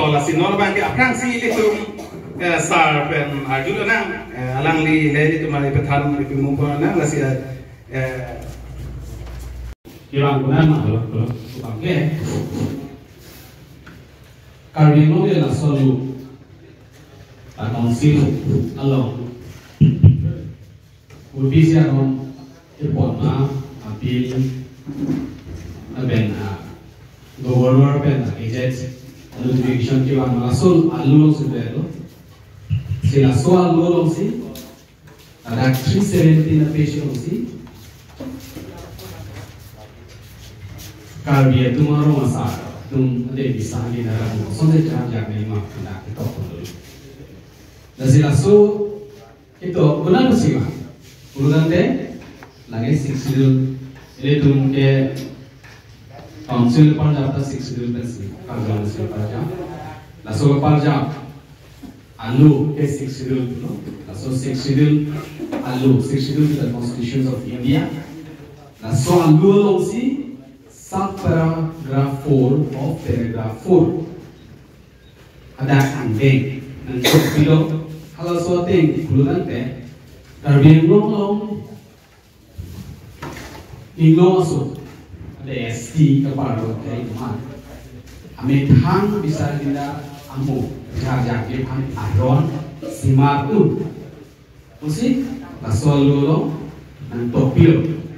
Tola sinor bang ke aprang si itu sar pen arjuna nang alang li leri tu mari pethan di mumpun nang lasi kirang gunan mah kalau bangke karino dia nak selalu konsil along ubi siaron report na apil ben governor ben agent notification ke bang lasul alulong si belo sila so alulong si ada 370 na patient si Karbiya tomorrow masa tum ade bisa ni na ram so de jam jak ni ma na to ko da sila so ito bulan sima bulan de lagi 6 schedule ile tum ke council par jata 6 schedule pe si council par jam la so par jam alu ke 6 schedule no la so 6 schedule alu 6 schedule the constitutions of India la so alu long si subparagraph 4 of paragraph 4 ada andeng dan bilo kalau suatu yang bulutan teh Karbiang long inglo masuk ada ST kepada kayak mana amit hang bisa tidak ambu jaga hang aron simar tu mesti pasal lo dan topil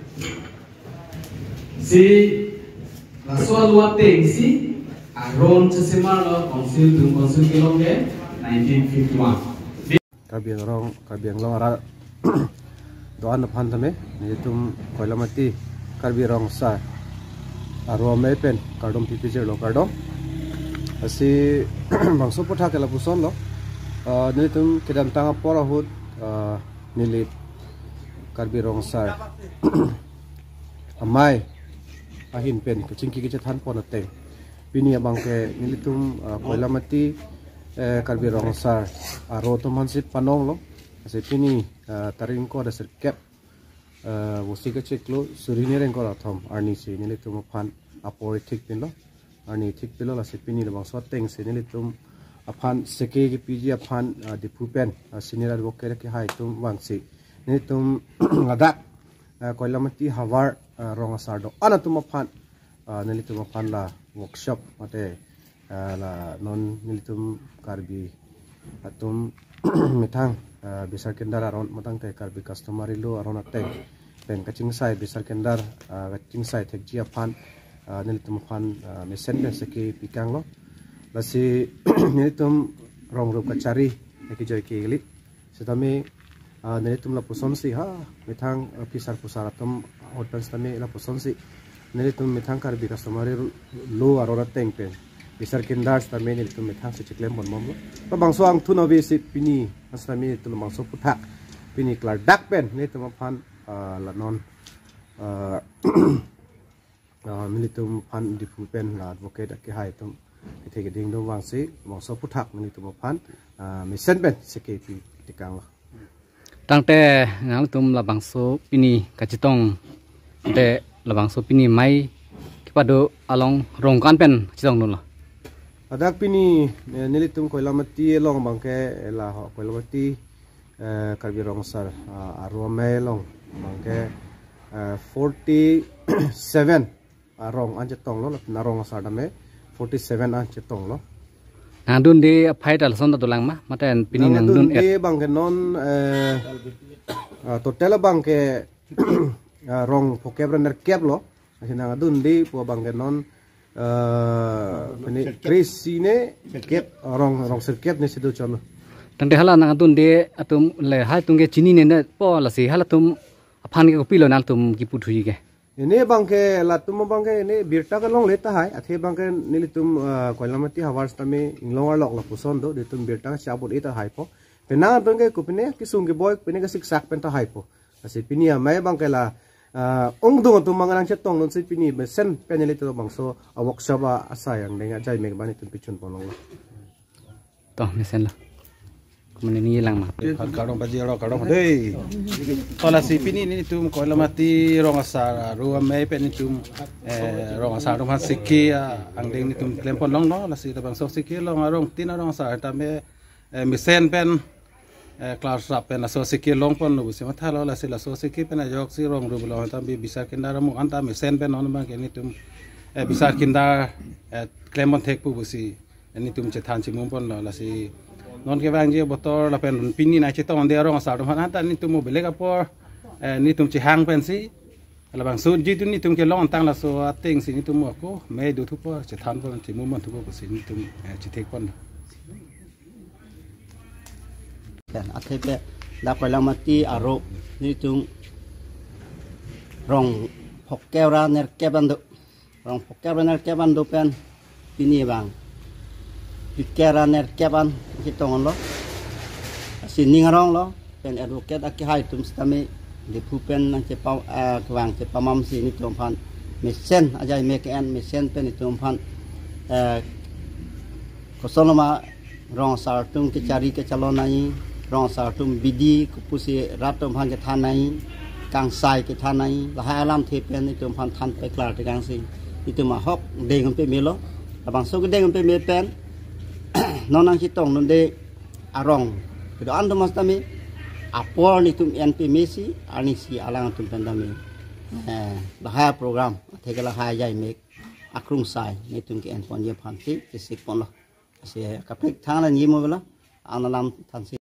si Lasoal luateng si aron sesemar lo konsil kilong ke 1951. Karbiang long ara doan napan tame ni tum koilamati Karbiang sa aro mepen kardom pipijer lo kardom asi bangso putha kala puson lo ni tum kedam tanga pora hut nilit Karbiang sa amai ahin pen kucing kiki cethan pon ateng pini abang ke nilitum koilamati Karbiang sar aro to mansip panong lo ase pini taring ko da serkep wosi ke cheklo surini reng ko rathom arni se nilitum phan apore thik pin lo arni thik pilo la se pini bang so teng se nilitum aphan seke ki pg aphan dipu pen senior advocate ke hai tum wang se nilitum ngadak koilamati hawar rong asardo ana tumaphan nilitum aphan la workshop mate la non nilitum karbi atum mitang bisar kendar aron matang te karbi customary lo aron ateng pen kaching sai bisar kendar kaching sai thekji aphan nilitum aphan mesen ne seki pikang lo lasi nilitum rong rup kachari eki joy ke gili setame nilitum la puson si ha mitang pisar pusar atum hotels tame la puson si nilitum mitang karbi customary lo aron ateng pen bisar kendar tame nilitum mitang se chiklem bon mom lo pa bangso ang thuno be si pini asami tum bangso putha pini klar dak pen nilitum aphan la non nilitum phan dipu pen la advocate ke hai tum ke ding do wang si bangso putha nilitum aphan misen pen seketi tikang lo tangte ngal tum labang so pini kachitong te labang so pini mai kipado along rongkan pen chitong nun lo adak pini nilitum koilamati long bangke la koilamati Karbiang sar arome long bangke 47 arong anjetong lo narong sadame 47 anjetong lo nandun de phai dal son tulang ma maten pini nandun e bangke non total bangke rong pokebrener kep lo asina ngadun di po bangke non ini krisine kep rong serkep ne sido chono tangte hala nandun de atum le hai tungge chini ne po la si hala tum aphan ke pilo nal tum ki puthui ke ini bangke latum bangke ini birta ka long leta hai athe bangke nilitum koilamati hawars tame inglongar lok la puson do ditum birta chabot eta hai po pena bangke kupine kisung ke boy pine ka siksak penta hai po asi pinia mai bangke la ong dong tu mangarang chetong non si pini besen penelito bangso workshop asayang denga jai meg bani tum pichun ponong to mesen la menini lang ma kadang baji ro kadang dei tola si pini ni tum ko lamati rong asar ru me pe ni tum rong asar rum sikki ang ding ni tum klempon long no la si tabang so sikki long rong tin rong asar ta me misen pen kelas rap pen so sikki long pon no si matha la si la so sikki pen jok si rong ru lo ta bi bisa kendara mu anta misen pen on ma ke ni tum bisa kendar klempon tek pu busi ni tum chethan chi mum pon la si non ke bang je botol la pen pini na che ton de rong sa rum han ta ni tum bele ka por ni tum chi hang pen si la bang sun ji tu ni tum ke long tang la so ating si ni tum ko me du thu por che than pon chi mum mon thu ko si ni tum chi tek pon dan akhirnya dapat lamati arok ni tum rong pokera ner kebandu rong pokera ner kebandu pen pini bang pikera ner keban kitong lo sini ngarong lo pen advocate akihai tum stami di pupen nang cepau kwang cepamam sini tum pan mesen aja make and mesen pen tum pan kosoloma rong sar tum ke cari ke calonai rong sar tum bidi kupusi ratum han ke thanai kang sai ke thanai la alam the pen tum pan than pe klar te kang si itu ma hok deng pe melo abang so ke deng pe me pen nonang kitong nunde arong kedo ando mas tami apol ni tum NP Messi ani si alang tum pendami bahaya program tegala haya mek akrung sai ni tum ke en pon ye phan ti sik pon lo se kapik thang la ni mo bela analam than